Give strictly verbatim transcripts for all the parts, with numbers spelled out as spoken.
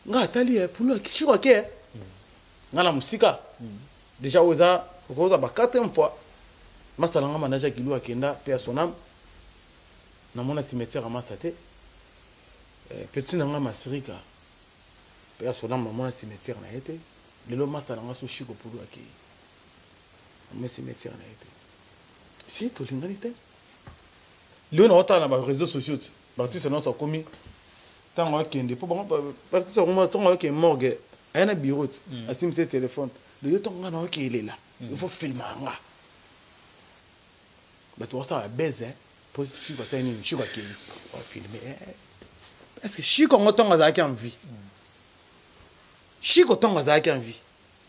nga tali pour lui qui quoi que nga la musika déjà oza oza ba quatrième fois masala nga manager ki lui akenda pe sonam na mona cimetière amasate petit na nga masirika pe sonam na mona cimetière na été lelo masala nga so chiko pour lui aki na cimetière na été si to lingani te le na ota na ba réseaux sociaux artiste non so komi tango akende po bango artiste ko tango akende morgue ayana bureau asim ce téléphone le tango na okelela il faut filmer nga ba to ça baiser pour si quoi ça ni chiko akende on filmer est-ce que chiko ngotonga za ki en vie chiko tonga za ki en vie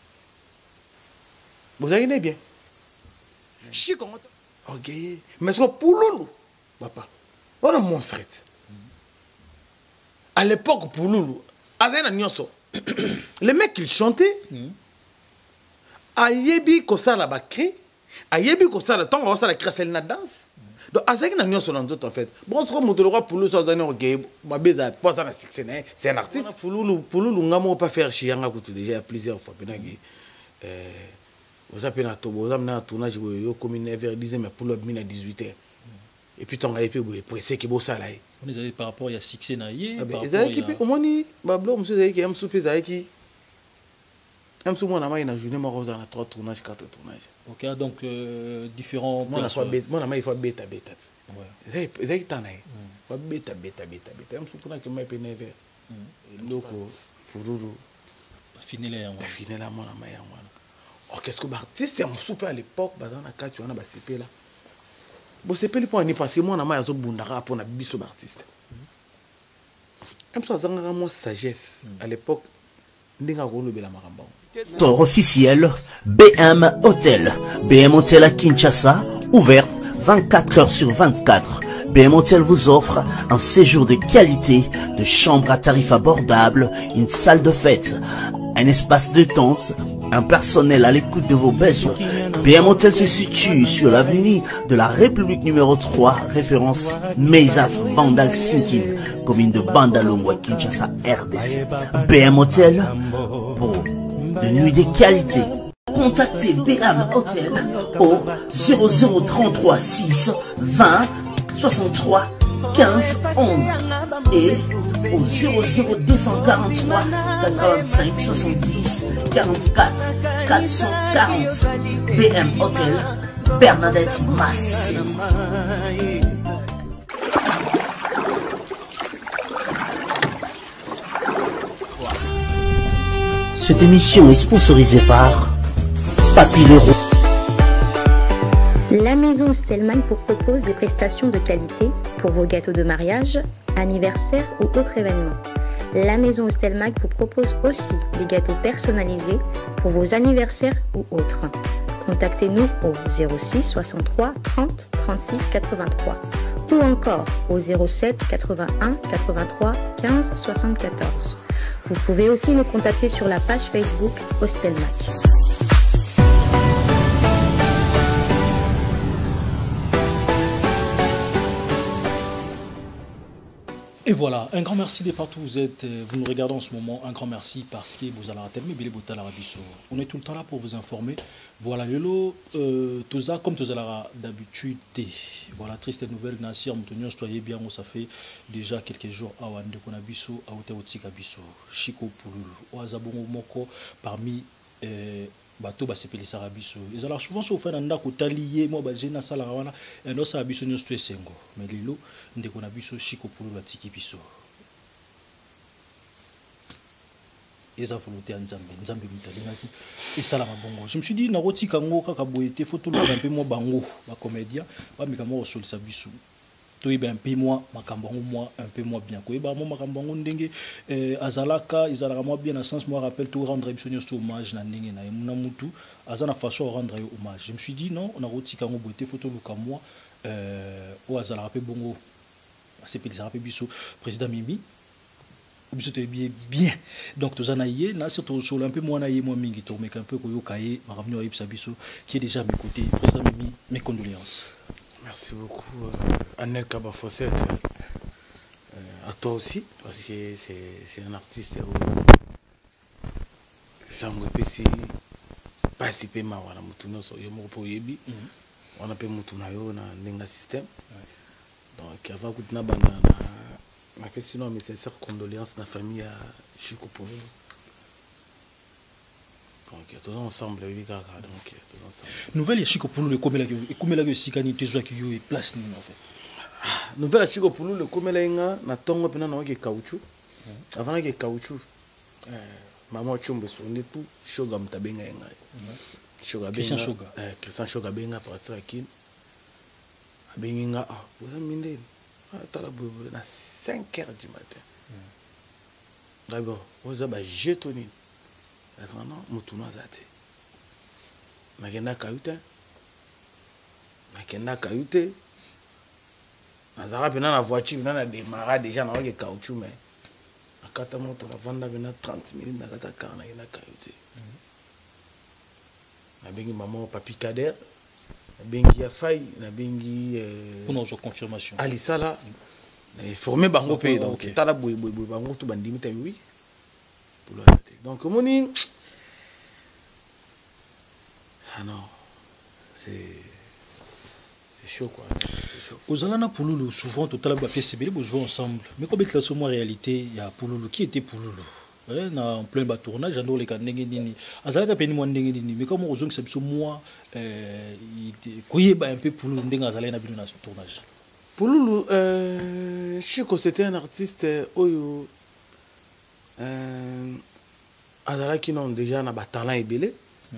vous avez bien chiko ngotonga OK mais ce que pululu papa on a monstre à l'époque pour Loulou azena nyoso le mec il chantait ayebi ko sala ba cri ayebi ko sala tonga sala krasel na danse donc azena nyoso dans d'autres en fait bon ce que motolo pour Loulou ça donne OK ba beza pas ça na succès c'est un artiste pour Loulou pour Loulou ngamo pas faire chianga ko déjà plusieurs fois penagi euh vous appelez na to vous amena tournage yo comme neuf heures dix mais pour le mina dix-huit heures et puis tonga et puis pressé qui bo sala on est par rapport à succès naïe par rapport à au moni bablo monsieur zaki am souper zaki am sou mona mai na journée ma rosa na trois tournages quatre tournages OK donc euh, différents mona soit bête mona mai faut bêta bêta ouais zaki zaki tanaï faut bêta bêta bêta bêta am sou kuna que mai pe neuf heures loko fururu finir là finir là mona mai wana oh qu'est-ce que artiste am souper à l'époque ba dans la quatre wana ba C P là bon c'est pas le point ni parce que moi na ma zo bundaka pour na biso artiste même ça zanga moi sagesse à l'époque ndinga ko lobela makambo Store officiel B M Hotel. B M Hotel à Kinshasa, ouvert vingt-quatre heures sur vingt-quatre. B M Hotel vous offre un séjour de qualité, de chambres à tarifs abordables, une salle de fête, un espace de tente, un personnel à l'écoute de vos besoins. B M Hotel se situe sur l'avenue de la République numéro trois, référence Meizaf Bandal Sinkin, commune de Bandalongwa, Kinshasa, R D C. B M Hotel pour de nuit de qualité. Contactez B M Hotel au zéro zéro trente-trois six vingt soixante-trois quinze onze et au zéro zéro deux cent quarante-trois quatre-vingt-cinq soixante-dix quarante-quatre quatre cent quarante. B M Hotel, Bernadette Massé. Cette émission est sponsorisée par Papy Leroux. La maison Stelman vous propose des prestations de qualité pour vos gâteaux de mariage, anniversaire ou autres événements. La maison Stelman vous propose aussi des gâteaux personnalisés pour vos anniversaires ou autres. Contactez-nous au zéro six soixante-trois trente trente-six quatre-vingt-trois ou encore au zéro sept quatre-vingt-un quatre-vingt-trois quinze soixante-quatorze. Vous pouvez aussi nous contacter sur la page Facebook Hostelmac. Et voilà, un grand merci de partout où vous êtes, vous nous regardez en ce moment, un grand merci parce que vous allez rater, mais on est tout le temps là pour vous informer. Voilà, Lelo, euh, Toza, comme Toza d'habitude, voilà, triste nouvelle, Nassir, Moutonio, soyez bien, ça fait déjà quelques jours à Wande Konabiso, à Oteotika Biso, Chico Poulou, Oazabongo Moko, parmi. Euh, bateau basepeli sarabiso ils alors souvent so fait nda ko talier moi ba jena sala wana ndo sarabiso nyo sto esengo mais lilo ndeko na biso Chico Poulou batiki biso eza volonté ya nzambe nzambe mutalingaki et sala mabongo je me suis dit na rotika ngo kaka boyete photo lo un peu mo bango ba comédien ba mikamo sur sa biso to iba un peu moi makambo moi un peu moi bien ko iba mo makambo ndenge eh, azalaka izalaka moi bien dans sens moi rappelle tout rendre émission sur hommage na ndenge na muna mutu azana façon rendre hommage je me suis dit non on a rotika ngo boité photo luka moi euh o azalaka pe bongo c'est pe azalaka pe biso président Mimi biso te bien bien donc to zanaye na surtout sur un peu moi na yé moi mingi to mais un peu ko yokaye makamno yibsa biso qui est déjà à mes côtés président Mimi mes condoléances. Merci beaucoup, euh, Annel Kabafossette. Euh, à toi aussi, parce que c'est un artiste sango epesi pasi pe mawa na mutu nyonso yo moko mpo oyebi wana mpe mutu na yo na ndenge ya système donc avant kuti na banda na question na mes sincères condoléances na famille ya Chico Pululu donc tous ensemble oyebi kaka donc tous ensemble nouvelle ya Chico Pululu ekomelaki ekomelaki esikani te ezwaki yo e place nini en fait nouvelle ya Chico Pululu ekomelaki nga na ntongo mpena naoki caoutchouc avant naki caoutchouc maman chombe sur ne tout shoga mtabenga yenga shoga Christian Shoga eh Christian Shoga benga partir akin abenga ah vous aminde ah tala bobo na cinq heures du matin d'abord vous avez jetoni non mutuna zate nakenda kayute nakenda kayute nazara pena na voiture na démarrer déjà na oke caoutchouc mais akata moto na vanda bena trente minutes na kata car na ina kayute na bengi maman papi Kader na bengi ya fay na bengi pour nos confirmation ali sala na formé bango pe donc okay. tala boy boy boy bango tout bandimi ta oui pour la donc moni ah non c'est c'est chaud quoi c'est chaud aux Alana Pululu souvent total ba pièce belle bo jouer ensemble mais comme c'est la moi réalité il y a Pululu qui était Pululu ouais na en plein bas tournage ando le ka ndenge nini azalaka pe ni mo ndenge nini mais comme ozong c'est so moi euh il koyeba un peu Pululu ndenge azalaka na bino na tournage Pululu euh Chico c'était un artiste oyo euh azalaki non déjà na ba talent ebele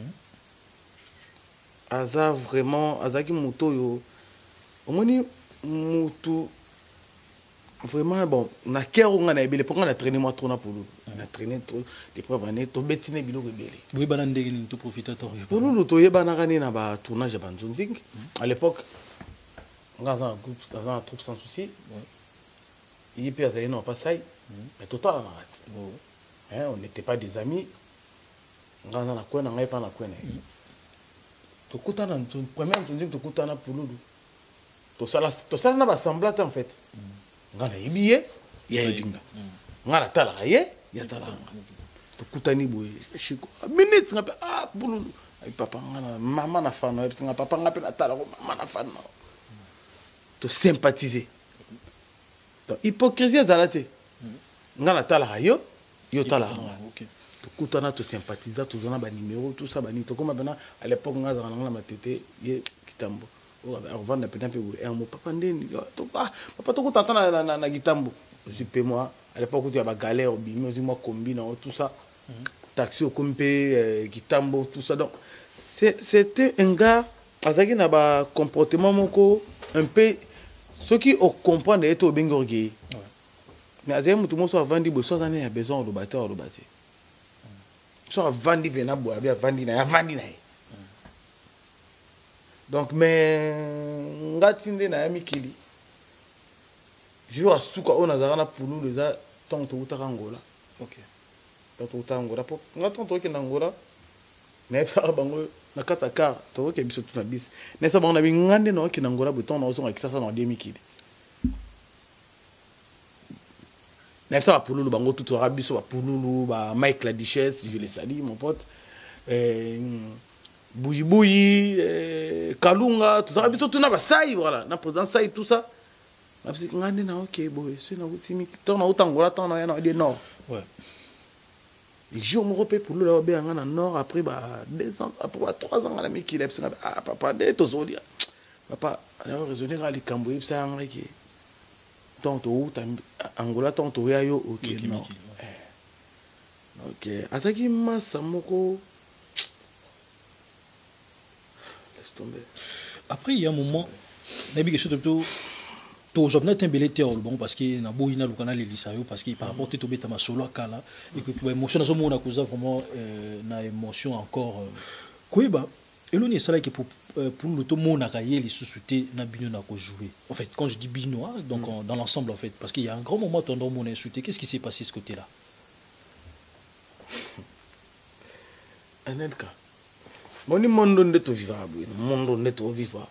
aza vraiment azaki moto yo omoni moto vraiment bon na cœur on a ebele pourquoi on a traîné moi trop na Pululu on a traîné trop des preuves années to betine biloko ebele oui bana ndenge ni to profitateur Pululu to yeba na kani na ba tournage ya Banzonzing à l'époque dans un groupe dans un troupe sans souci il y a non pas ça mais total en arrête hein on n'était pas des amis on a na quoi na ngai pas na quoi to kutana nzo première nzo to kutana Pululu to sala to sala na ba semblate en fait ngana yibiye ya yibinga ngana tala ye ya tala to kutani boye Chico minute ngape ah Pululu ay papa ngana mama na fano et nga papa ngape na tala ko mama na fano to sympathiser to hypocrisie zalate ngana tala yo yo tala OK to kutana to sympathiser to zona ba numéro tout ça ba ni to comme maintenant à l'époque nga za na matete ye kitambo o ba revendre peut-être peu un mot papa ndeni to pa papa to kutata na na, na kitambo je paie moi à l'époque où tu as ba galère bimi aussi moi combine tout ça taxi au compé kitambo tout ça donc c'est c'était un gars avec na ba comportement moko un peu ce qui au comprendre est au bengorgé mais azé mutu mo so vandi bo so zane a besoin de batteur de bâtir so vandi bena bo abia vandi na ya vandi na donc mais ngatinde na ya mikili jour asuka on azara na Pululu za tonto utaka Angola OK tonto utaka Angola po ngatonto ke na Angola mais ça bango na kata car to ke biso tout na bis ne ça bango na bi ngande no ke na Angola bo tonto so ngakisa sa na deux mikili mais ça va Pululu bango tout aura biso ba Pululu ba Mike la Duchesse je les salue mon pote euh Bouyi Bouyi euh, Kalunga tout ça biso tout na ba sai voilà na président sai tout ça na psi ngande na OK boy c'est na utimi ton na utangola ton na na de nord ouais les jours mo repé Pululu la be ngana nord après ba deux ans après ba trois ans na mi ki lepsi na ah papa de to zoli papa alors raisonner à likambo ipsa ngaki tonto uta Angola tonto ya yo OK non OK ataki massa moko laisse tomber après il y a un moment nabi question plutôt to jobna tembele te bon parce que na boina lukana le lisayo parce que par rapport to beta ma solo kala et que émotion na zo mona causa vraiment na émotion encore kuiba eloni sala que pour pour le tout monde a gagné les sous-soutés na bino na ko jouer en fait quand je dis bino donc mm. dans l'ensemble en fait parce qu'il y a un grand moment ton mon insulté qu'est-ce qui s'est passé ce côté là un elka moni mondo ndeto vivable mondo ndeto vivre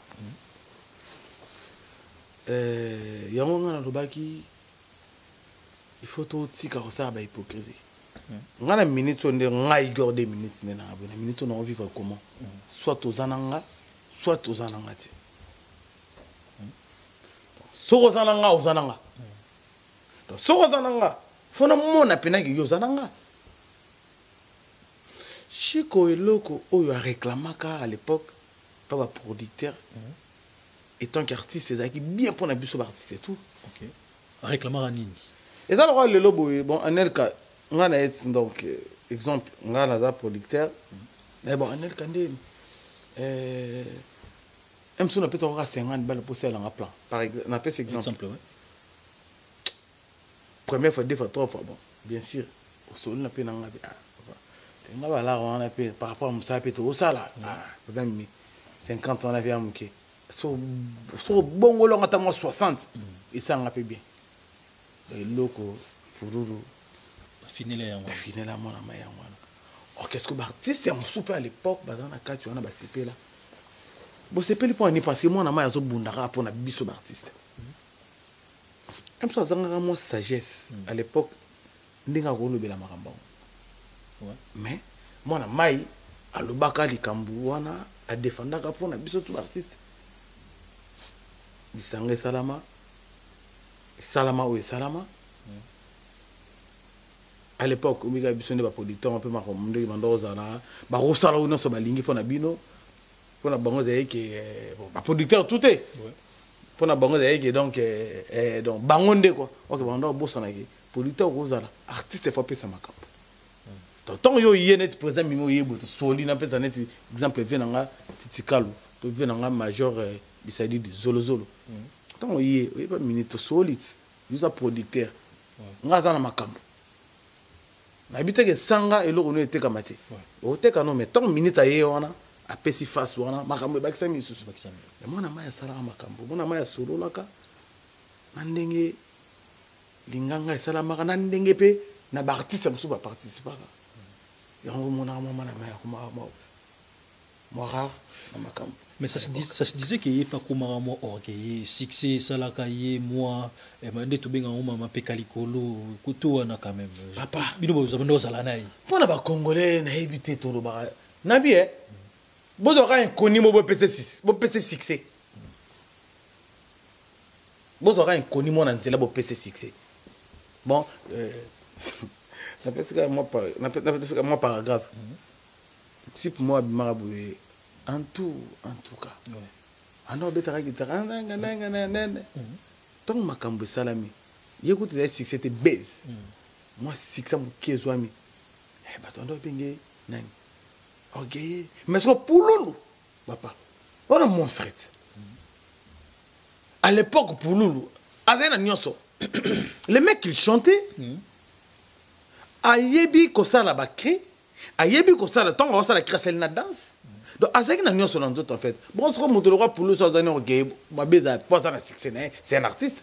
euh yango ngana lobaki il faut tout tika ko ça ba hypocrisie nga na minute so nde nga igor des minutes nde na abona minute on vivre comment soit aux ananga soit aux ananga te soko zananga aux ananga donc soko zananga fona mona pena ki yo zananga Chico eloko oyo a réclamaka à l'époque pas ba producteur étant qu'artiste c'est qui bien pour na biso artiste et tout OK réclamaka nini et ça le roi le lobo bon en el cas nga na et donc exemple nga na za producteur mais bon en el cas ndé euh même si on a peut-être encore cinquante balles pour ça en plan par exemple on a fait cet exemple, exemple ouais. Première fois deux fois trois fois bon bien sûr au sol na pe na nga ah nga ba la on a pe par rapport à Moussa pe to ça là ah peut-être cinquante on a fait amuke so so bongo lo ngata mo soixante et ça nga pe bien et loko fururu finir les ba finir la mona maya mwana or qu'est-ce que l'artiste est super à l'époque ba dans la carte on a ba C P là bo C P li pour ni parce que moi na maya zo bundaka pour na biso d'artiste même ça zanga moi sagesse à l'époque ndinga ko lobela makamba ouais mais moi na mai alobaka likambu wana a défendaka pour na biso tout artiste disanga salama salama ou salama à l'époque où il biso ne ba producteur un peu ma monde mandoza na ba rosala ou non so ba lingi pour na bino pour na bango zé que ba producteur tout est pour na bango zé que donc euh donc bangonde quoi OK bando bossa na ki producteur rosala artiste faut pesa makambo donc tant yo yé net présent mimo yé boto soli na pesa net exemple venanga titikalu to venanga major bisadi de zolo zolo tant yé oui pas minute solide usa producteur ngaza na makambo na bité que sanga eloko no eteka mate o teka no mais tant minute ayé wana apesi face wana makambo ba kisami susu ba kisami mona maya sala makambo mona maya solo laka na ndenge linganga esala maka na ndenge pe na ba artiste musu ba participer yango mona mama na maya kuma mo mo rare na makambo. Mais ça se, dis, ça se disait qu'il n'y a pas comme un mot orgueil, succès, salakaye, moi, et maintenant tout bien en haut, ma pécalicolo, couteau, on a quand même. Papa, bino vous avez nos alanaï. Pour les Congolais, n'a évité tout le bar. Nabi, eh, vous aurez un connu mon P C six, mon P C succès. Vous aurez un connu mon antenne, mon P C succès. Bon, n'appelle moi par, n'appelle moi paragraphe. Si pour moi, Maraboué. En tout, en tout cas. Ah non, bête à guitare. Tant ma cambo salami. Y'écoute les six c'était baise. Moi six ça mon kézoami. Eh bah ton doigt pingé nani. Ok. Mais ce que pour Loulou, papa. On a monstrette. À l'époque pour Loulou, Azena Nyonso. Les mecs qui chantaient. Ayebi kosa la bakri. Ayebi kosa la tant kosa la création na danse. Donc, à ce qui n'a pas son en fait. Bon, ce qu'on a pour le soir, c'est un artiste.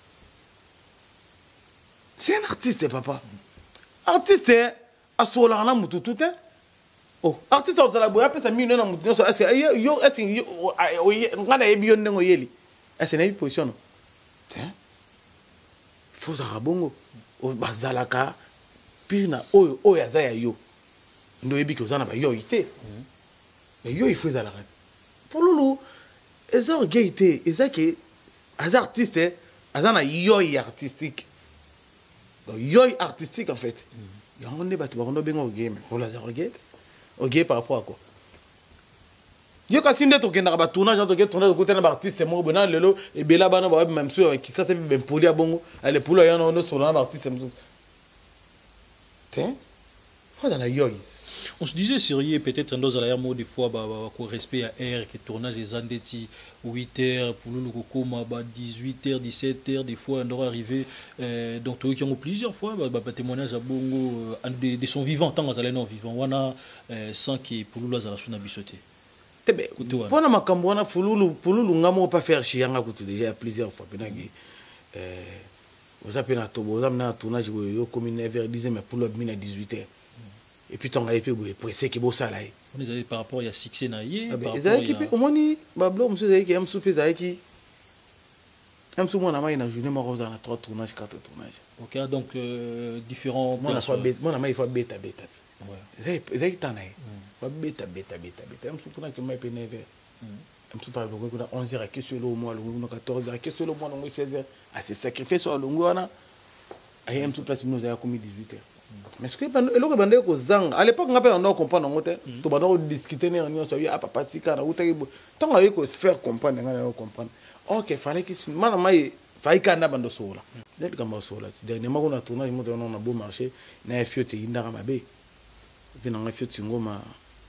C'est un artiste, papa. Artiste, à ce moment-là, tout tout est. Oh, artiste, vous allez voir, ça million de mouton. Est-ce que yo, est-ce que yo, on a eu bien de ngoyeli. Est-ce que c'est une position? Tiens, faut arabongo. Au bazalaka, pina, oh, oh, yazaya yo. Nous ebi que vous en avez yo ité. Mais yo il faut ça la rate. Pour Loulou, les orgueillités, et ça qui les artistes, ils ont yo artistique. Donc yo artistique en fait. Il y a un débat tu vas on bien au game pour les orgueils. Orgueil par rapport à quoi? Yo quand c'est ndé tokenda ba tournage to get tournage côté na artiste mo bona lelo et bela bana ba même sur qui ça c'est bien poli à bongo. Elle pour là on sur la artiste mo. Tiens. Faut dans la yo. On se disait sérieux peut-être dans la mot des fois bah respect à R qui tournage des andeti huit heures pour le kokoma bah dix-huit heures dix-sept heures des fois on doit arriver euh, donc qui ont plusieurs fois bah, bah témoignage à bongo euh, de, de son vivant tant que non vivant wana euh, sans qui pour nous la suna bisoté tebe pour na makambo wana fululu fululu ngamo pas faire chier nga kutu déjà plusieurs fois penagi euh vous appelez na tobo vous amener un tournage yo comme neuf heures dix mais pour le mina dix-huit heures. Et puis, tu as été pressé qui est beau ça là. On est par rapport à succès naïe. Ils ont équipé au moins ni bablo monsieur qui aime souper ça qui aime souvent la main na journée ma rose dans trois tournages quatre tournages. Ok, donc euh, différents. Moi, il faut bêta bêta. Ouais. C'est ça. Il faut bêta bêta bêta bêta. Je suis pour que je me neuf heures. Je suis pas onze heures, sur le mois, quatorze heures, sur le mois, seize heures. Ah, c'est sacrifié sur le mois. Je suis tout place, nous avons commis dix-huit heures. Mais ce que je à l'époque, on a comprendre, on a discuté, on a pas pratiqué, on a faire comprendre, on a comprendre. Ok, il fallait que je me fai kanda bando sola dès que ma sola dernièrement on a tourné on a un beau marché na fioti indara mabe vina nga fioti ngoma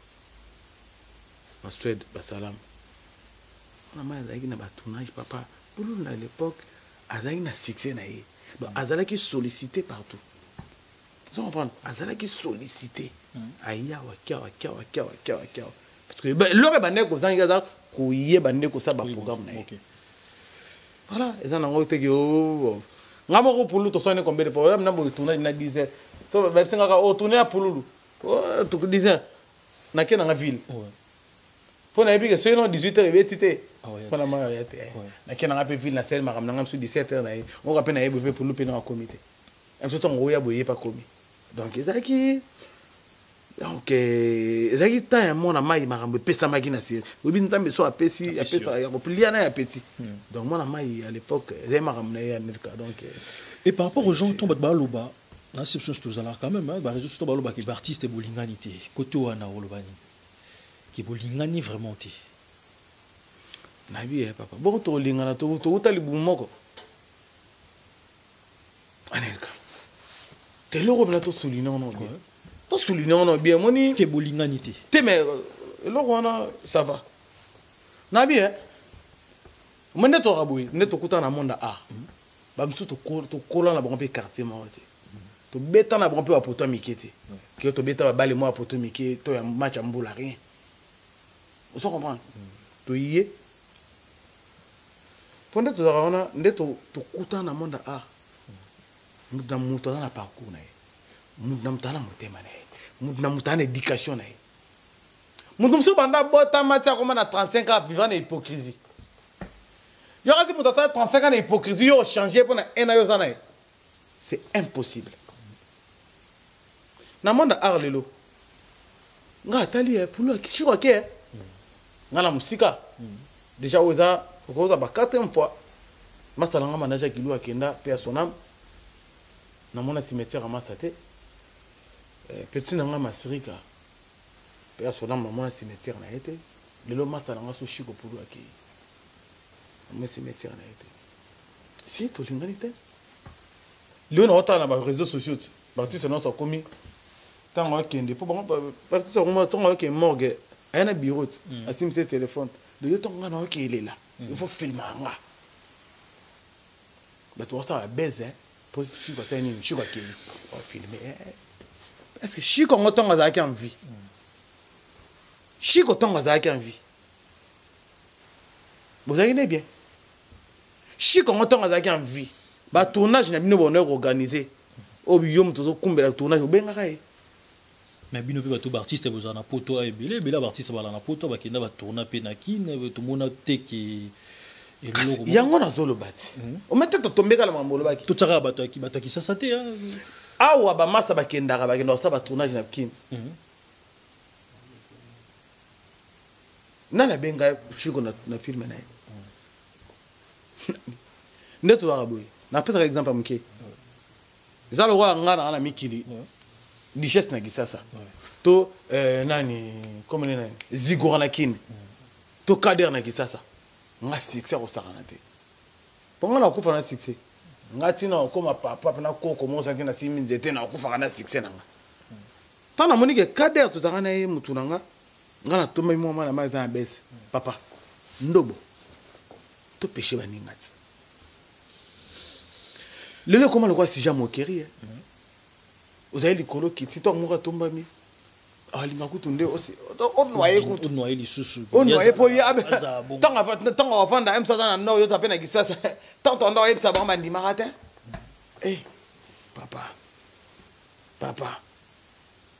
ma Suède basalam on a ma zaiki na ba tournage papa pour nous à l'époque azaki na succès na ye donc azalaki sollicité partout vous comprenez azalaki sollicité aya wa kia wa kia wa kia wa kia wa kia parce que l'aurait bandé ko zanga za ko yé bandé ko ça ba programme na ye. Voilà, et ça n'a pas été que oh, ngamo pour lui, tout ça n'est combien de fois, même na tourner na dix heures, to verser ngaka oh tourner pour lui, oh tu dix heures, na quelle dans la ville, pour na ebi que c'est non dix-huit heures et bétité, pour na ma yate, na quelle dans la ville na celle maram na ngam sur dix-sept heures na, on rappelle na ebi pour lui pour na comité, et surtout on voyait boyer pas commis, donc ça qui donc ezaki temps ya mona mai makambo epesa maki na siri obi nzambe so apesi apesa ya kopliana na ya petit donc mona mai à l'époque ezaki makambo na ye ya Amerika donc et par rapport aux gens tombe baloba na exception c'est aux alards quand même hein ba réseau surtout baloba ki artiste bolingani te côté wana olobani ki bolingani vraiment te na bi eh papa bon to lingana to to utali bumoko Amerika te loro na to souligner non bien tout souligné on a bien moni que bolinganité te mais le roi ça va na bien mon neto raboué neto kuta na monde art ba msu to ko to kola na bon pe quartier mo te to beta na bon pe wa poto mikete que to beta ba bale mo poto mikete to ya match mbula rien vous comprenez to yé pendant to on neto to kuta na monde art muta muta na parcours na mudna mutana mutema na mudna mutana éducation na mudum so banda bota matia comme na trente-cinq ans vivant na hypocrisie yo kasi mutasa trente-cinq ans na hypocrisie yo changer pour na un ayo sana c'est impossible na monde art lelo nga tali pour lui qui chiko ke nga na musika déjà oza oza ba quatrième fois masala nga manager kilu akenda personnel na mona cimetière à Masate petit nanga masirika père son âme maman cimetière na été le lo masala nga so chiko pour lui aki mo cimetière na été si to linganité le no ta na ba réseaux sociaux parti c'est non ça commis tant on kende pour bon parti c'est comment tant on que morgue un bureau à sim ce téléphone le temps nga na que il est là il faut filmer nga ba toi ça baise hein pour si quoi c'est une chiko qui on filmer est-ce que Chico Ngotonga a en vie? Chico Tonga a en vie. Vous avez bien. Chico Ngotonga a en vie. Bah tournage n'a pas organisé. Au biome tout comme le tournage au Bengaï. Mais bino pe bato artiste vous en a poto et belé belé artiste ba na poto ba kenda ba tourna pe na kine to mona te ki et logo. Yango na zolo bati. O mette to tomber kala mambolo baki. Tout ça bato ki bato ki ça te hein. Awa ba masa ba kendara ba kendo sa ba tournage na kin nana benga chiko na na film na neto araboy na peut exemple amke za lo wa ngana na mikili richesse na gisasa to nani comme nani zigora na kin to kader na gisasa nga succès ko sakana te ponga na kufa na succès ngati na koma papa na ko commence na simi nzete na kufa na succès nanga tana monike kader to zakana ye mutu nanga ngana to mai mo mala mai za bes papa ndobo to péché bani ngati lele comment le quoi si jamais moquerie vous avez les colo qui ti to mo ka tomba mi ah linga kutunde aussi on noyer kutu on noyer les sous on noyer po ya tant avant tant avant da emsa na no yo tape na gisasa tant on doit ça ba mandi maratin eh papa papa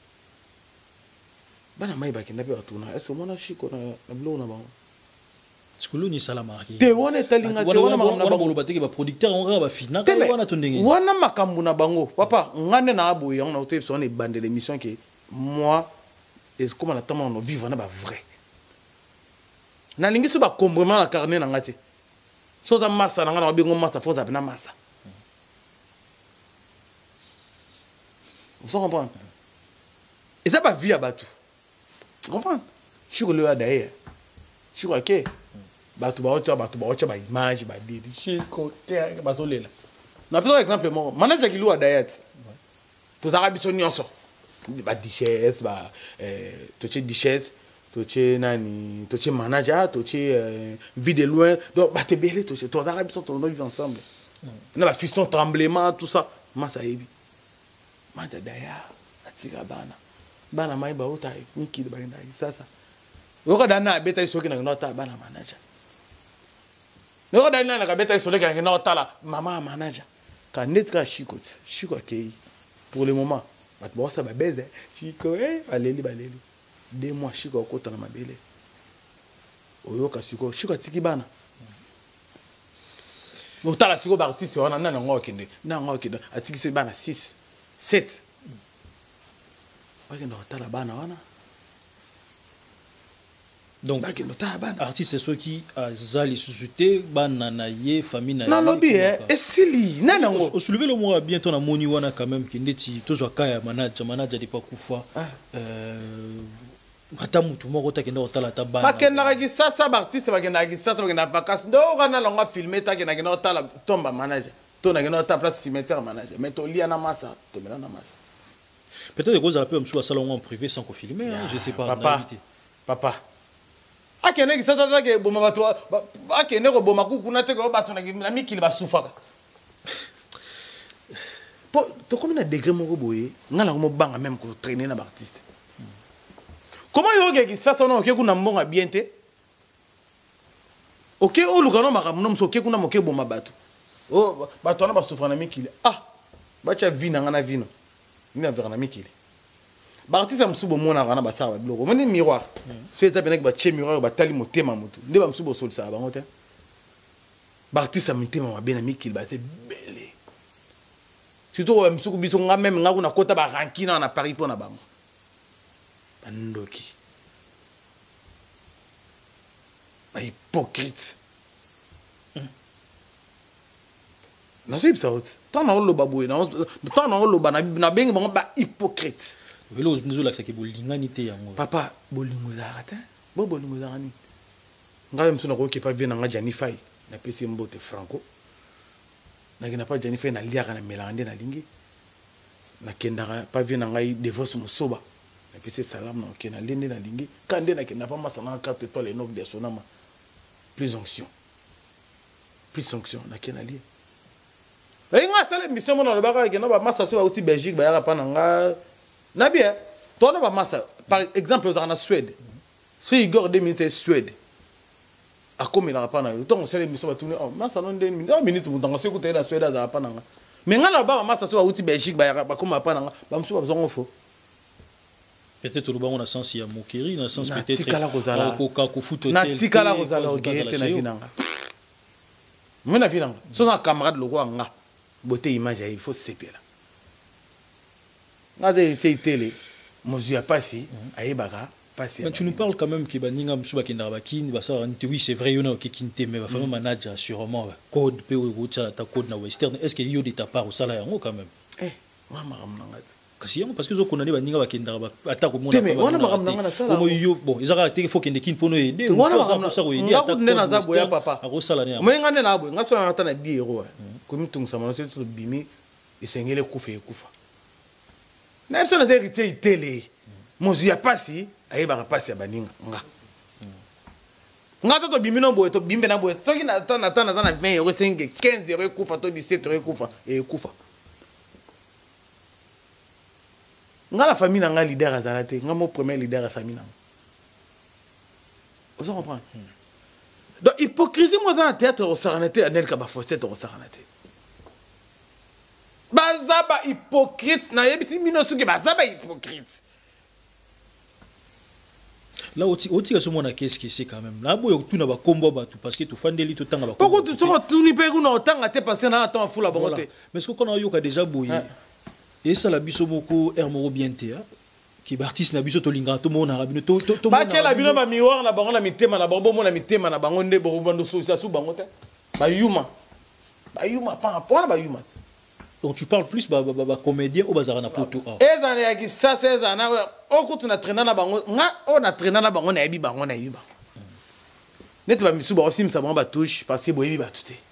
bana mai ba kinda pe atuna est-ce que mona chiko na na blo na ba Sikolo ni sala marqué. Te wana talinga te wana makambo na bango bateke ba producteur on ba fina ka wana to ndenge. Wana makambo na bango. Papa, ngane na abo ya on a été sur une bande de l'émission que moi et comment la tama on vivre na ba vrai. Na lingi so ba comprendre la carnet na ngati. So za massa na ngana bingo massa faut za na massa. Vous comprenez? Et ça pas vie à batou. Tu comprends? Sur le d'ailleurs. Sur OK. Batou ba ocha batou ba ocha ba image ba didi. Chiko te batou lela. Na par exemple mon manager qui loue d'ailleurs. Tous arabes sont nyonso. Ba duchesse ba euh toche duchesse, toche nani, toche manager, toche vie de loin. Donc ba te belé toche. Tous arabes sont on vivre ensemble. Na ba fiston tremblement tout ça. Massa yebi. Manager d'ailleurs atika bana. Bana mai ba ota niki ba ina sasa. Yoka dana beta isoki na nota bana manager. Yoka dana na beta isoki na nota la mama manager. Ka netra chikot, chiko kei. Pour le moment, bat bossa ba beze, chiko eh baleli baleli. Deux mois chiko kota na mabele. Oyoka chiko, chiko tiki bana. Motala chiko ba artiste wana na ngo kende. Na ngo kende atiki so bana six, sept. Bakenda otala bana wana. Donc, artiste, c'est ceux qui ont les sociétés, bananaye, famille. Non, lobby, et Sili, non, non. Au soulever le mot, bientôt, on a moni wana quand même, qui n'est toujours kaya manager, manager de Pakoufa. Matamu, tout le monde qui est dans la tabac. Bakenda qui ça, ça, artiste, bakenda qui ça, ça, bakenda vacances. Donc, on a l'onga filmé, ta qui n'a pas la tombe manager. Ton n'a pas ta place cimetière manager. Mais ton lit à massa, ton lit à massa. Peut-être que vous avez pu me salon en privé sans qu'on filme, je sais pas. Papa, papa. Akene ki sata ke boma bato akene ko boma ku kuna te ko bato na na mikili ba sufaka po to comme na degré moko boye ngala ko mo banga même ko traîner na ba artiste comment yo ke ki sasa no ke kuna mbonga bien te OK o lukano makamu no mso ke kuna mo ke boma bato o bato na ba sufana mikili ah ba cha vina ngana vino ina vera na mikili Bartiste amsubo mona kana basaba biloko moni miroir fait ça benek ba che miroir ba tali motema mutu nde ba msubo sol ça ba ngote Bartiste amutema ba bena mikil ba c'est belé surtout ba msuko biso nga même nga kuna kota ba rankina na Paris pona bango bandoki ba hypocrite na c'est ça tant na lo baboy na tant na lo ba na bengi bango ba hypocrite. Papa, bolingo zarata, bo bolingo zarani. Nga msuna ko ke pa vient nga Janify, na pesi mbote franco. Na kina pa Janify na liaka na melande na lingi. Na kendara pa vient nga divorce musoba. Na pesi salam na ke na lende na lingi. Kande na kina pa masana carte étoile nok de sonama. Plus onction. Plus onction na kena li. Ba nga sala mission mo na ba ka ke na ba massa so aussi Belgique ba ya pa na nga na bien, toi on va massa. Par exemple, on a Suède. Si Igor deux minutes Suède. À combien il a pas na? Toi on sait l'émission va tourner. Oh, massa non deux minutes. deux minutes vous dans ce côté la Suède à pas na. Mais ngana ba massa so outi Belgique ba ba comme pas na. Ba mso ba besoin fo. Peut-être le on a sens il y a moquerie, dans le sens peut-être. Tikala Rosala. Ko ko foot na tikala Rosala au guerre na vinanga. Moi na vinanga. So na camarade le roi nga. Beauté image il faut séper là. Mais tu nous parles quand même que Baninga Msuba Kindarabakin, oui c'est vrai, il y a qui kinte, mais il faut manager sûrement code, P O ta code na western. Est-ce qu'il y a de ta part au salaire quand même? Eh, moi je parce que je connais Baninga Kindarabak, attaque au monde. Mais on a marre ça. Bon, ils ont arrêté qu'il faut qu'il y ait pour nous aider. On a marre ça. On a marre ça. On a papa. On a marre ça. On a marre ça. On a dix euros. Comme tout ça, on a dit que bimi et c'est ngele kufa et kufa. Na personne n'a hérité télé. Mon Dieu a passé, aïe va passer à baninga. Nga. Nga to bimi no boy to bimbe na boy. So ki na ta na ta na na vingt euros cinq quinze euros kufa to dix-sept euros kufa et kufa. Nga la famille na nga leader à Zalate, nga mon premier leader à famille na. Vous comprenez? Donc hypocrisie moi dans théâtre au Saranate Anel Kaba Fostet au Saranate. Bazaba hypocrite na yebisi mino suki bazaba hypocrite. là oti oti ka somona qu'est-ce que c'est quand même là boyo tout na ba combo ba tout parce que tout fandeli tout tanga ba pourquoi tu sors tout ni pe kuna otanga te passer na temps fou la bonté mais ce qu'on a yo ka déjà boyé et ça la biso moko air moro bien te qui artiste na biso to linga to mona rabino to to ba ke la bino ba miroir na bango na mitema na bango mona mitema na bango nde bo bando so su bango te ba yuma ba yuma pa rapport ba yuma. Donc tu parles plus bah bah bah comédien au bazar na poto. Ezana ya ki ça c'est ezana o ko tuna traîner na bango nga o na traîner na bango na yebi bango na yebi ba. Net ba misu ba aussi msa ba touche parce que boyebi ba tout est.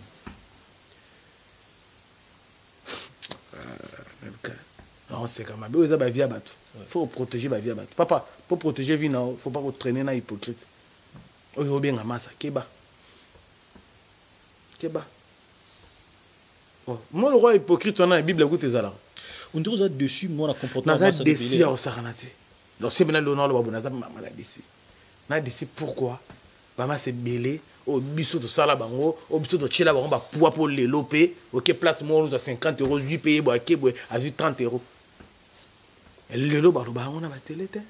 Non c'est comme ba oza ba via bato. Faut protéger ba via bato. Papa, pour protéger vie na faut pas ko traîner na hypocrite. Oyo benga masa keba. Keba. Oh, moi le roi hypocrite on a la Bible écoute ezala. On dirait dessus moi la comportement na ça déci au saranate. Donc c'est maintenant l'honneur le babona ça mama la déci. Na déci pourquoi? Maman c'est belé au biso de sala bango, au biso de chela bango ba poids pour les lopé, OK place moi à cinquante euros, huit payé ba ke à trente euros. Et le lo ba lo ba on a ba télé té.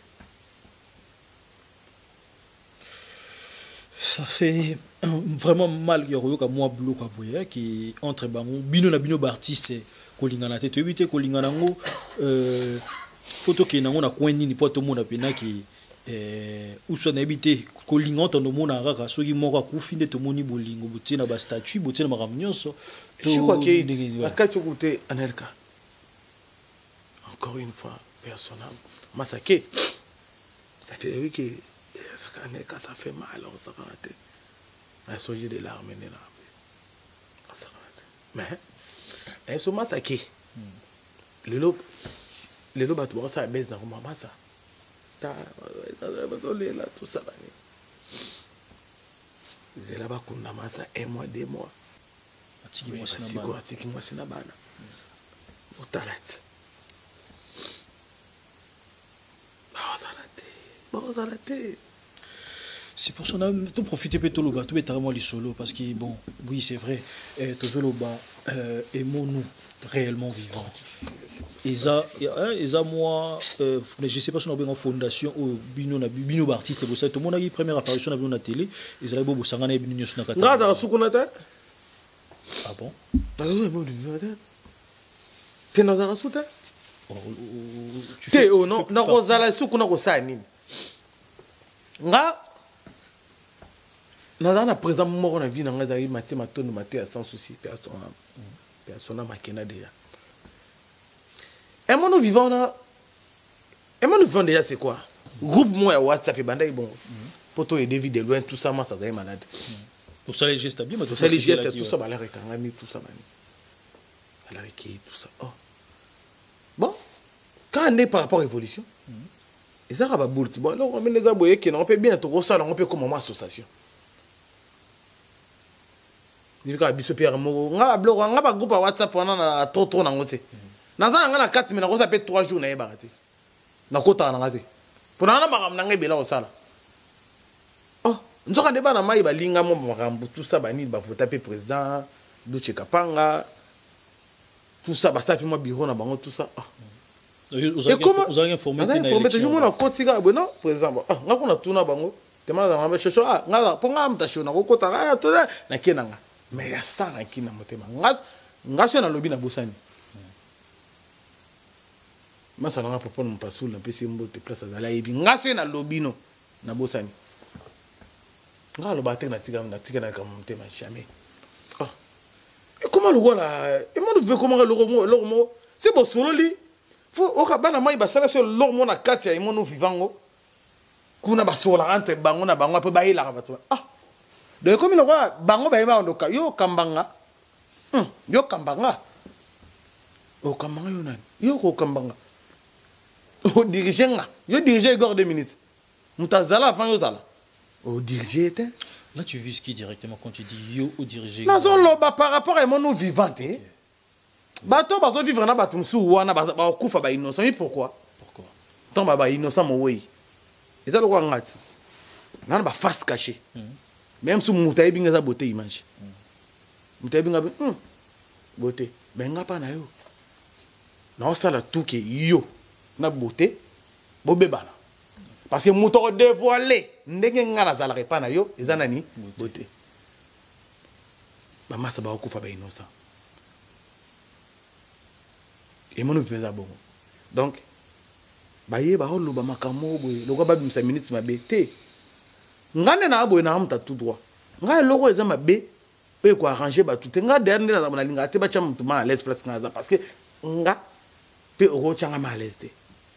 Ça fait vraiment mal que yoka moi bloc à boyer qui entre bango bino na bino artiste kolingana te tebité kolingana ngo euh photo qui nango na coin ni po to mona pena qui euh ou so na habité kolingana to mona raka soki moko kufi nde to moni bolingo botina ba statue botina makamnyoso to je crois que la carte côté Anelka encore une fois personnel massacré ça fait oui que ça fait mal on s'en rate un sujet de l'arme mais elles sont massacrées le lot le lot bateau ça baisse dans maman ça ta là tout ça c'est là bas qu'on a massa un mois deux mois atiki moi c'est quoi atiki moi c'est na bana au talet bon ça raté. C'est pour ça qu'on a tout profité de tout le bas, tout est vraiment les solo parce que bon, oui c'est vrai, tout le bas aimons-nous réellement vivants. Et ça, et ça moi, mais je sais pas si on a une fondation ou bino na bino artiste pour ça. Tout le monde a eu première apparition dans la télé, et ça là beau sangana bino sur na. Nga dans sous tête. Ah bon? Ah oui, bon du vivant. T'es dans la sous tête? Tu fais oh non, na rozala sous qu'on a rosa nini. Nga na na présent mort na vie na nga zali maté matondo maté sans souci personne personne makena déjà. Et mon vivant na et mon vivant déjà c'est quoi? Groupe moi WhatsApp et banda bon. Poto et David de loin tout ça moi ça est malade. Pour ça les gestes bien mais tout ça les gestes tout ça ba la rekangami tout ça bani. La reki tout ça. Oh. Bon, quand on est par rapport à l'évolution, et ça va boule. Bon, alors on met les aboyés qui n'ont pas bien tout ça, on peut comme une association. Il y a des super mots. On a bloqué, on a pas groupe à WhatsApp pendant la trop trop n'angoissé. Dans un an, on a quatre mais on a fait trois jours n'ayez pas raté. Na kota n'angoissé. Pendant un an, on a n'angé au sala. Oh, nous avons débat dans maïba linga mo marambu tout ça bani ba faut taper président, Duche Kapanga. Tout ça, basta puis moi bureau na bango tout ça. Et comment vous avez informé que informé je mon côté ga bon par exemple ah nga kuna tuna bango tema na ba shosho ah nga ponga mtasho na kokota na to na kenanga mais ya ça na kina motema nga nga so na lobi na bosani masa na propose mon pasoul na pesi mbote place za la yebi nga so na lobi no na bosani nga lo batek na tika na tika na ka motema jamais ah. Et comment le roi là? Et moi, je veux comment le roi, le roi, c'est bon, solo li. Faut au cabana moi, il va s'aller sur l'homme na katia, il m'en vivant. Kuna basola entre bango na bango, peut bailler là, ah. Donc comme le roi, bango bailler ba ondoka, yo kambanga, hum, yo kambanga, yo kambanga yo nan, yo ko kambanga, o dirigeant, yo diriger gore deux minutes. Mutazala avant yo zala, o diriger était. Là, tu vis qui directement quand tu dis yo ou diriger? Non, par rapport à mon vivant, bateau, bateau vivre na batum sou wana ba kufa ba innocent. Mais pourquoi? Pourquoi? Tant ba innocent mo wey. Et ça le roi ngati. Na ba face cachée. Même sous mutaye binga za beauté image. Mutaye binga hum beauté. Benga pa na yo. Na osala tout que yo na beauté bo bebala. parce que moto dévoilé ndenge nga nazalaka pa na yo eza nani beauté ba masa ba okufa ba innocent et mon visa bon donc ba ye ba holo ba makamo boye lokwa ba bimisa minutes mabe te ngane na boye na amta tout droit nga loko eza mabe pe ko arranger ba tout nga dernier na na linga te ba cham mutuma à l'aise place nga parce que nga pe oko changa ma à l'aise te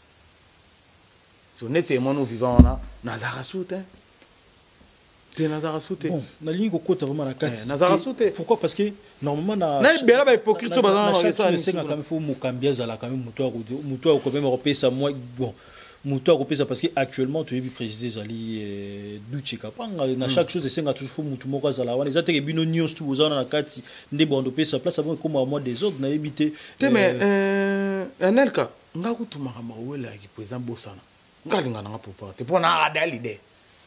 so net c'est mon vivant na nazara soute te nazara soute bon na ligne ko kota vraiment na kati nazara soute pourquoi parce que normalement na na bela ba hypocrite so bazana na ça c'est quand même faut mukambia zala quand même muto muto ko même repesa moi bon muto ko pesa parce que actuellement tu es président zali Duche Kapanga na chaque chose c'est toujours faut muto moko zala wana ezate ke bino news tout bozana na kati nde bondo pesa place avant comme moi des autres na éviter te mais euh Anelka nga kutuma kama wela ki président Bosana ngalinga na pouvoir te pona ada leader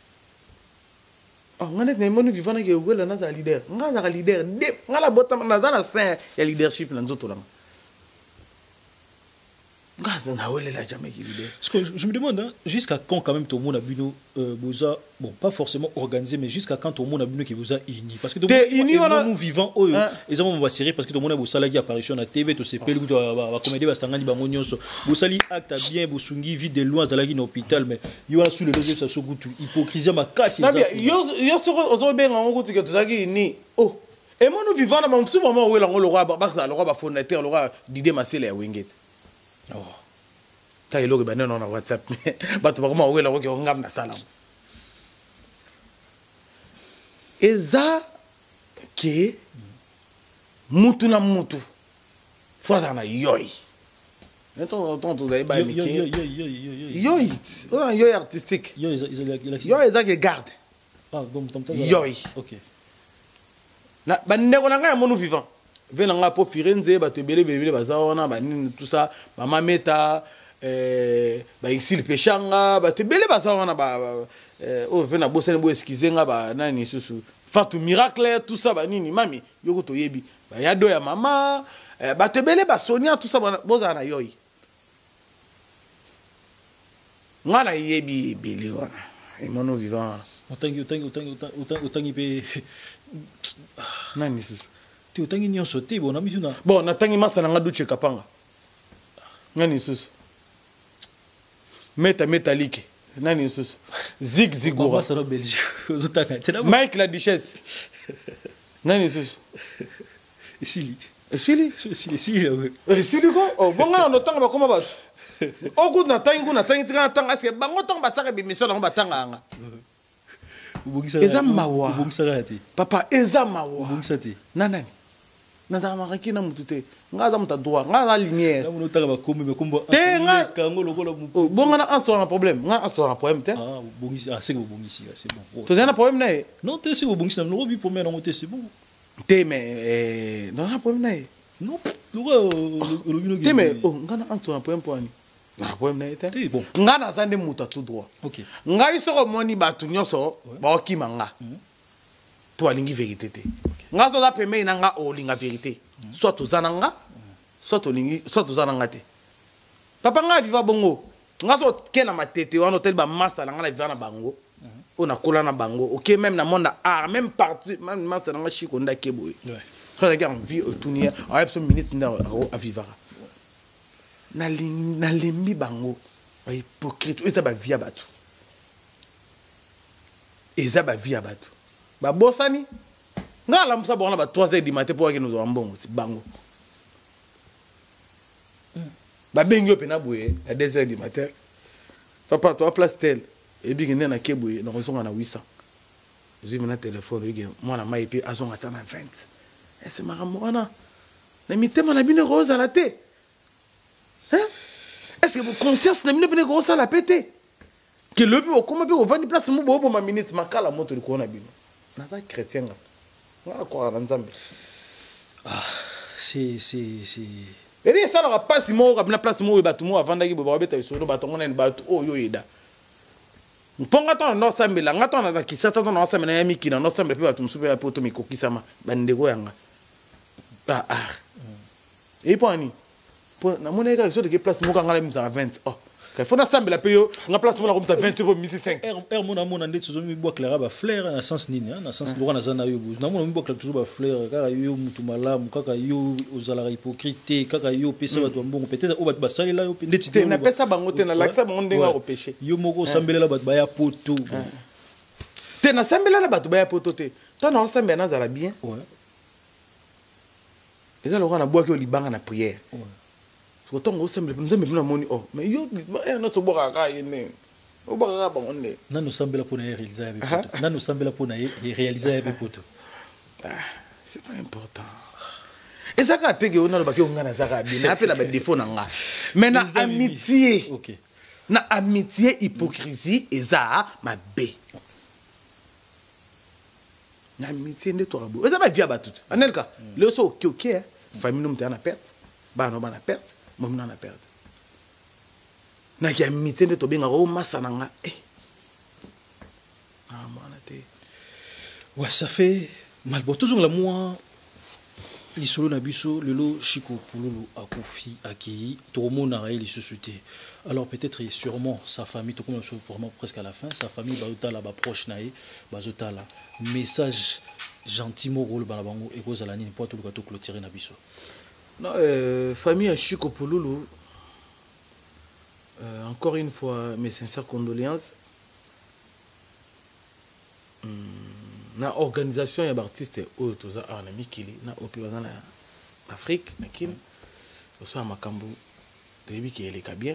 oh ngane ne monu vivana ke wela na za leader nga za leader de ngala bota na za na saint ya leadership na nzoto langa nga na wela la jamais ki leader. Parce que je me demande hein, jusqu'à quand quand même tout le monde a buno euh, boza bon pas forcément organisé mais jusqu'à quand tout le monde a buno qui vous a uni parce que tout le monde nous vivant eux ils ont va série parce que tout le monde a bossala qui apparition na T V to C P L va comédie va stangani ba monyoso bossali acte bien bosungi vide de loin dans la guine hôpital mais yo sur le réseau ça so gutu hypocrisie ma casse ça yo yo sur ozo benga ngutu que tozaki ni oh et moi nous vivons na msu moment où la ngolo roi ba le roi ba fondateur le roi Didier Masele ya Wingate. Oh. Ta ilo ba non na WhatsApp mais ba to ba koma wela ko ngam na sala. Eza ke mutu na mutu. Fora na yoy. Então então tu daí ba mi ke. Yoy yoy yoy yoy. Oh yoy artistique. Yoy ils yoy eza ke garde. Ah donc tom tom. Yoy. OK. Na ba ndeko na nga monu vivant. Vela nga po Firenze ba te bele bele bazaona ba nini tout ça mama meta euh ba isil pechanga ba te bele bazaona ba euh oh vena bosene bo excuser nga ba nani susu Fatou Miracle tout ça ba nini mami yoko to yebi ba ya do ya mama ba te bele ba Sonia tout ça boza na yoyi nga na yebi bele wana et mono vivant otangi otangi otangi otangi otangi pe nani susu tu otangi nyonso te bon ami tuna bon natangi masa na nga Duche Kapanga nani susu meta métallique nani susu zig zigora ça no Belgique Mike la Duchesse nani susu ici ici ici ici ici ko oh bonga na notanga ba koma ba o ku na tangi ku na tangi tika na tanga aske bango tanga ba saka bi mission na ba tanga nga eza mawa papa eza mawa nani nada maraki na mutute ngaza mutadwa ngaza lumière na munotaka ba kombi me kombo te nga kango lokola mu bonga na un un problème nga un un problème te ah bongisi ah c'est que bongisi c'est bon to zana problème na non te c'est que bongisi na no bi pour me na moté c'est bon te mais non na problème na non lo lo bino te mais oh nga na un un problème pour ani na problème na te te bon nga na zande muta tout droit OK nga isoko moni batu nyoso ba okimanga to alingi vérité te nga so da peme na nga o linga vérité soit to zananga soit to lingi soit to zananga te papa nga viva bongo nga so ke na matete wana hotel ba massa nga na viva na bango on a kola na bango OK même na monde art même partout même massa nga chiko nda keboy ouais ça regarde vie otunia a absolu ministre nda a vivara na ling na lembi bango ba hypocrite eza ba via batu eza ba via batu ba bosani nga la msa bona ba trois heures du matin pour que nous avons bon bango ba bengi opena boye à deux heures du matin papa toi place tel et bi ngene na keboye na kozonga na huit cents zui mena téléphone yeke mwana mai pe azonga ta na vingt et c'est maramo wana na mitema na bino rose à la tête hein est-ce que vous conscience na bino bino rose à la pété que le peu comment peut vendre place mo bo ma ministre makala moto li ko na bino na za chrétien nga ah c'est c'est c'est et bien ça n'aura pas si moi na place mo ba tout mo avant d'aki ba beta solo ba tongo na ba o yo yeda mponga to no sambela ngato na kisata to no sambela ya miki na no sambela pe ba tumsu pe poto mikokisama bandeko yanga ah ah et puis ani po na mona ka so de place mo ka ngala misa vingt oh Il faut ensemble la payo, on a place pour la route à vingt euros mille cinq. Er mon amour n'en est toujours mis boire clair ba flair na sens nini na sens loin na zana yo na mon boire toujours ba flair kaka yo mutu malamu kaka yo ozala hypocrite kaka yo pesa ba mbongo peut-être o ba ba sali la yo ndeti te na pesa bango te na laksa bango ndenga au péché yo moko sambelela ba ba ya poto te na sambelela ba ba ya poto te to na sambela na zala bien ouais et ça le roi na boire que libanga na prière ouais autant on semble nous aime bien moni oh mais yo na so boka ka yene o boka ba onne na no sambela pona réaliser avec poto na no sambela pona réaliser avec poto ah c'est pas important et ça ka teke on na ba ke on ngana zaka bien na appelle ba défaut na nga mais na amitié OK na amitié hypocrisie eza ma bé na amitié ne to rabo eza ba dia ba tout anelka le so OK OK famille nous mtana perte ba no ba na perte moi on a perdu na qui a mité de tobenga ro masananga eh ah moi on ouais ça fait mal bon toujours la moi lisolo na biso lelo chiko pululu akufi aki tout monde a réalisé société alors peut-être et sûrement sa famille tout comme vraiment presque à la fin sa famille ba la ba proche nae ba zotala message gentil mo rôle ba bango et cause à la nini pour tout le gâteau clôturer na biso. Non, euh, famille à Chico Pouloulou, euh, encore une fois, mes sincères condoléances. Hum, na organisation, il y a des artistes autres, il y a des Mikili, il y a des en Afrique, il y a des Makambu, il y a des Kabien.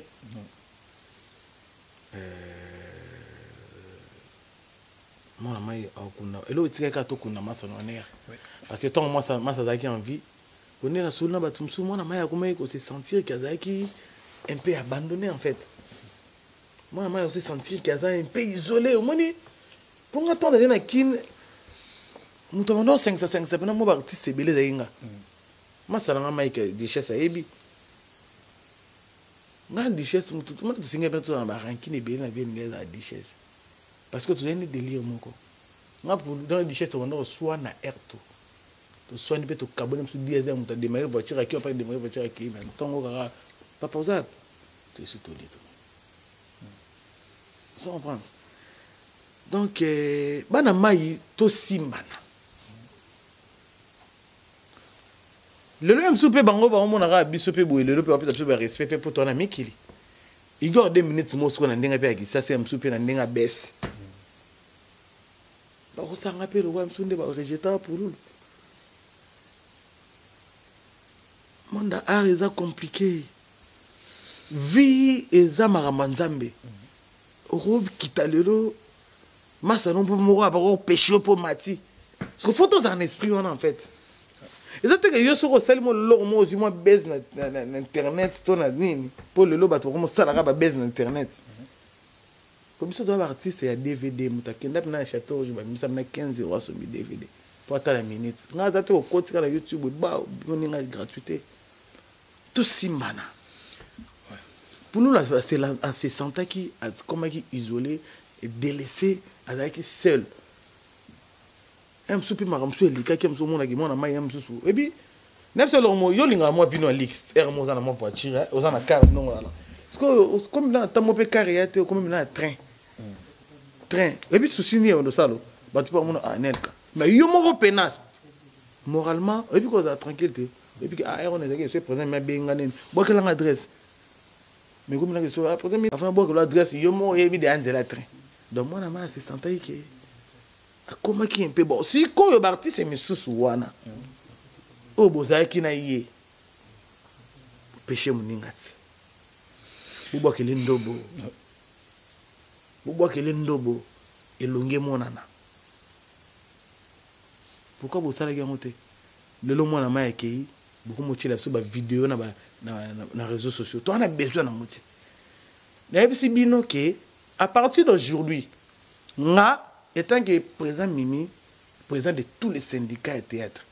Moi, je suis en train parce que tant que moi, je suis en vie. On est dans le bateau, on se sentir qu'il un peu abandonné en fait. Moi, je se sentir qu'il un peu isolé. Pour attendre dans la kin, nous avons cinq cents cinq cents moi artiste c'est belé zainga. Moi ça n'a pas été richesse à ebi. Na richesse tout tout tout singa tout dans ranking belé na bien les richesse. Parce que tu as des délire moko. Na pour dans la richesse on a soit na air tout. Soit tu peux carbone sur dix ans, tu as démarré voiture à qui on peut démarrer voiture à qui mais tant qu'on pas posé, tu es sur tout le tout. Ça comprend. Donc, bana mai to simbana. Le même soupe bango bango mon arabe bisoupe boue le peut peut respect pour ton ami qui il doit deux minutes mo so na ndenga pe aki ça c'est un soupe na ndenga baisse. Ba ko sa rappel wa msunde ba rejeter pour nous. Monde art est compliqué. Vie est marambanzambe. Robe kitalelo. Massa non pour mourir pour péché pour mati. Parce que photos en esprit on en fait. Et ça que yo sur seulement lo mo aussi moi baise na internet ton admin pour le lo ba to comme ça la ba baise na internet. Comme ça doit artiste il y a D V D mutakenda na château je ba misa na quinze euros sur mi D V D. Pour attendre la minute. Nga za to ko tika na YouTube ba on nga gratuité. Tout simbana. Pour nous, c'est en se sentant qui comme qui isolé et délaissé, avec seul. Un soupi maram sur les cas qui me sont mon agiment na mai am sous. Et puis, même si leur mot yo linga moi vino lix, er mo za na mo voiture, aux na car non là. Parce que comme là ta mo pe carrière comme là train. Train. Et puis souci ni on ça lo. Ba tu pas mon anelka. Mais yo mo penas. Moralement, et puis quoi ça tranquillité. Et puis ah on est que présent mais benga nini. Bo que l'adresse. Mais comme là que so après enfin bo que l'adresse yo mo et de anzela train. Donc moi na ma assistante qui comment qui un peu bon si ko yo artiste c'est misusu wana. O boza ki na yé. Péché muningati. Bo que le ndobo. Bo que le ndobo elonge monana. Pourquoi vous savez que le long na ma ekei beaucoup motier la sur vidéo na na na réseaux sociaux toi on a besoin na motier na bisi bino que à partir d'aujourd'hui nga étant que président Mimi président de tous les syndicats et théâtre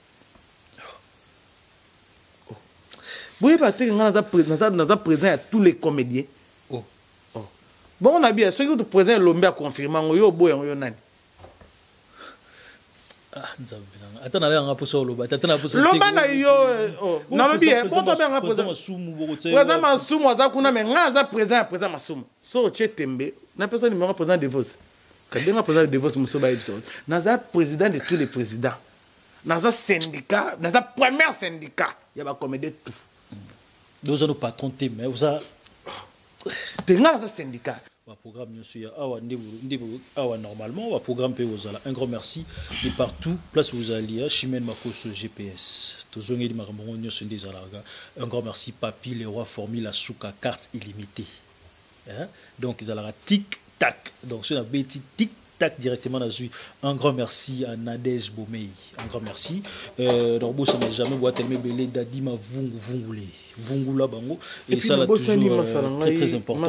oh oui parce que nga na président na président à tous les comédiens oh oh bon on a bien ceux qui président Lombe a confirmé yo boy yo nani Ah, attends, on a un peu sur le bas. Attends, un peu sur le bas. Loba na yo, na lobi e, bon to ben président Masumu bokote. Président Masumu aza kuna mais nga za président président Masumu. So che tembe, na personne numéro président de Vos. Kadenga président de Vos muso ba edson. Na za président de tous les présidents. Na za syndicat, na za premier syndicat. Ya ba commander tout. Nous nos patrons mais vous a tenga za syndicat. Le programme normalement, le programme P O Z A. Un grand merci. Et partout, place vous allez, Chimène Makoso G P S. Un grand merci, Papi, le roi Formule, la Souka, carte illimitée. Hein? Donc, ils ont tic-tac. Donc, sur la bêtise, tic-tac directement là-dessus. Un grand merci à Nadège Bomei. Un grand merci. Euh, donc, ça n'a jamais voit tellement belé d'Adima Vungu Vungulé. Vungula Bango. Et, et ça, là, toujours euh, très, très important.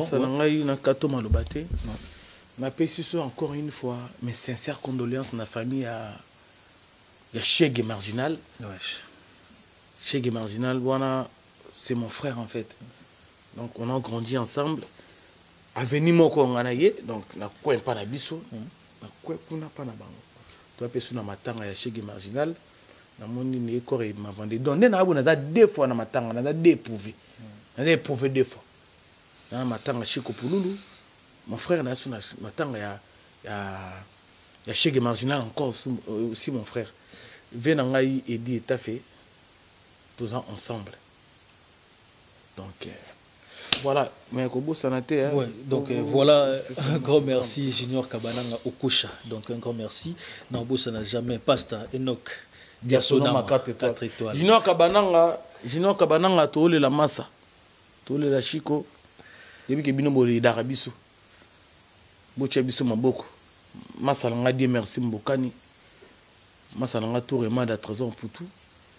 Je précise encore une fois mes sincères condoléances à la famille à Chege Marginal. Ouais. Chege Marginal, voilà, c'est mon frère en fait. Donc on a grandi ensemble. Avenir moko nganaye, donc na quoi pas na biso, na quoi kuna pas na bango. Toi pesu na matanga ya Chege Marginal, na moni ni coré m'a vendu. Donc na abona da deux fois na matanga, na da déprouvé. Na déprouvé deux fois. Na matanga Chiko Pululu. Mon frère n'a pas matanga ya ya ya Chege Marginal encore aussi mon frère. Venangai Edi et fait tous ensemble. Donc euh, voilà, mais Kobo Sanaté. Ouais, donc euh, voilà, un grand merci Junior Kabananga Okosha. Donc un grand merci. Nambo ça n'a jamais Pasta Enoch Diasonama quatre étoiles. Junior Kabananga, Junior Kabananga tole la massa. Tole la Chico. Yebi ke bino boli darabisu. Boche biso maboko. Massa langa di merci mbokani. Massa langa tour et mada trésor pour tout.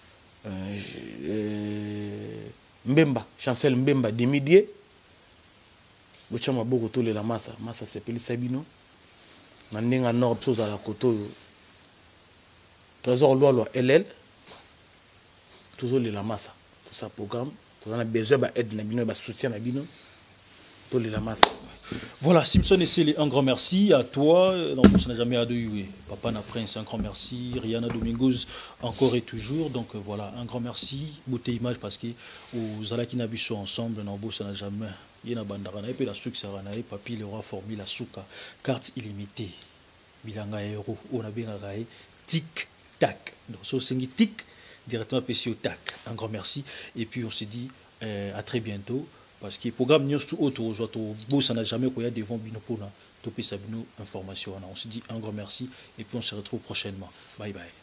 Euh, Mbemba, Chancel Mbemba, Demidier. Bocha maboko tole la massa, massa sepeli Sabino. Nandenga nord pso za la koto. Trésor loi loi L L. Toujours le la massa. Tout ça programme. Tout ça a besoin d'aide na bino, ba soutien na bino. Tole la massa. Voilà, Simpson et Célie, un grand merci à toi. Donc, on n'a jamais adoué. Papa na Prince, un grand merci. Rihanna Domingos, encore et toujours. Donc, euh, voilà, un grand merci. Beauté image parce que aux Alaki Nabiso ensemble, non, ça n'a jamais. Il y a une bandarana et puis la sucre, Papi, le roi formule, la souka, carte illimitée. Bilanga héros, on a bien raé. Tic, tac. Donc, c'est un tic, directement P C O tac. Un grand merci. Et puis, on se dit euh, à très bientôt. Parce que le programme News tout autre, ça n'a jamais quoi devant Binopona, topé sa information. On se dit un grand merci et puis on se retrouve prochainement. Bye bye.